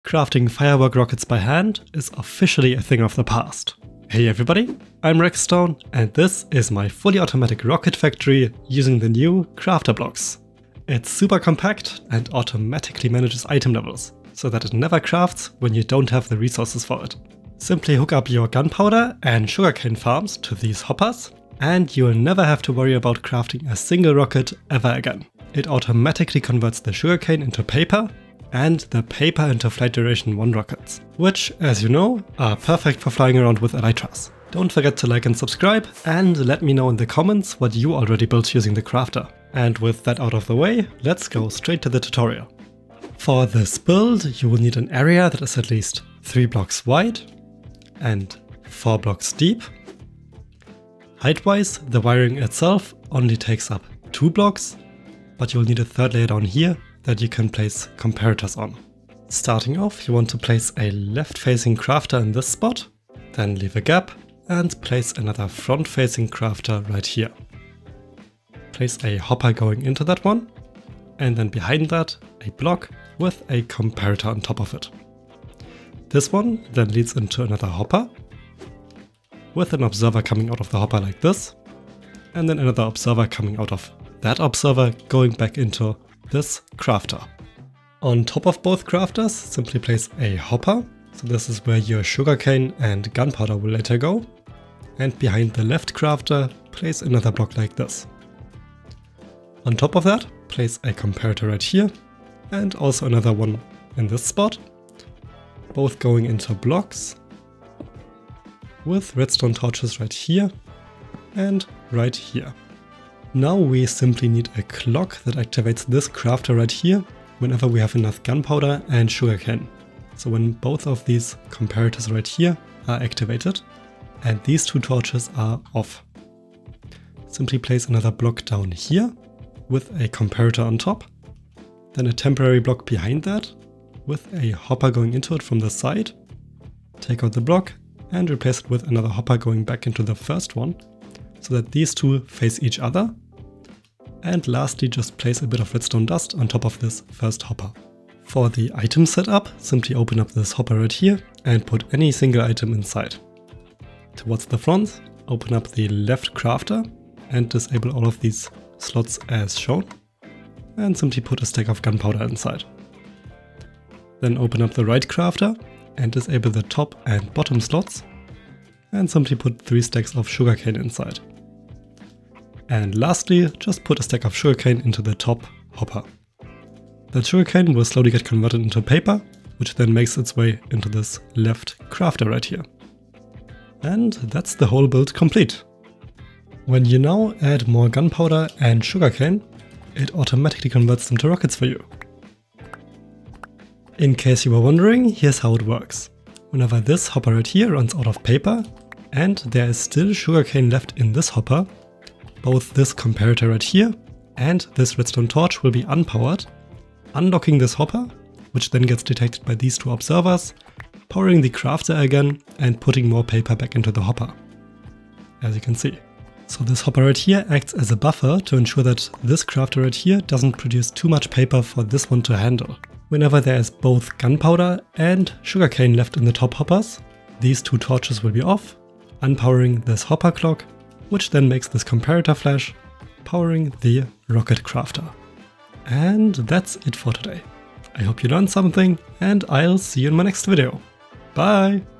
Crafting firework rockets by hand is officially a thing of the past. Hey everybody, I'm Redstone and this is my fully automatic rocket factory using the new crafter blocks. It's super compact and automatically manages item levels, so that it never crafts when you don't have the resources for it. Simply hook up your gunpowder and sugarcane farms to these hoppers, and you'll never have to worry about crafting a single rocket ever again. It automatically converts the sugarcane into paper, and the paper into flight duration 1 rockets, which, as you know, are perfect for flying around with elytras. Don't forget to like and subscribe, and let me know in the comments what you already built using the crafter. And with that out of the way, let's go straight to the tutorial. For this build, you will need an area that is at least 3 blocks wide and 4 blocks deep. Height-wise, the wiring itself only takes up 2 blocks, but you'll need a third layer down here that you can place comparators on. Starting off, you want to place a left-facing crafter in this spot, then leave a gap and place another front-facing crafter right here. Place a hopper going into that one, and then behind that a block with a comparator on top of it. This one then leads into another hopper, with an observer coming out of the hopper like this, and then another observer coming out of that observer going back into this crafter. On top of both crafters, simply place a hopper, so this is where your sugarcane and gunpowder will later go, and behind the left crafter, place another block like this. On top of that, place a comparator right here, and also another one in this spot, both going into blocks, with redstone torches right here and right here. Now we simply need a clock that activates this crafter right here whenever we have enough gunpowder and sugarcane. So when both of these comparators right here are activated and these 2 torches are off. Simply place another block down here with a comparator on top, then a temporary block behind that with a hopper going into it from the side. Take out the block and replace it with another hopper going back into the first one, so that these 2 face each other. And lastly, just place a bit of redstone dust on top of this first hopper. For the item setup, simply open up this hopper right here and put any single item inside. Towards the front, open up the left crafter and disable all of these slots as shown, and simply put a stack of gunpowder inside. Then open up the right crafter and disable the top and bottom slots, and simply put 3 stacks of sugarcane inside. And lastly, just put a stack of sugarcane into the top hopper. That sugarcane will slowly get converted into paper, which then makes its way into this left crafter right here. And that's the whole build complete. When you now add more gunpowder and sugarcane, it automatically converts them to rockets for you. In case you were wondering, here's how it works. Whenever this hopper right here runs out of paper, and there is still sugarcane left in this hopper, both this comparator right here and this redstone torch will be unpowered, unlocking this hopper, which then gets detected by these 2 observers, powering the crafter again and putting more paper back into the hopper, as you can see. So this hopper right here acts as a buffer to ensure that this crafter right here doesn't produce too much paper for this one to handle. Whenever there is both gunpowder and sugarcane left in the top hoppers, these 2 torches will be off, unpowering this hopper clock, which then makes this comparator flash, powering the rocket crafter. And that's it for today. I hope you learned something, and I'll see you in my next video. Bye!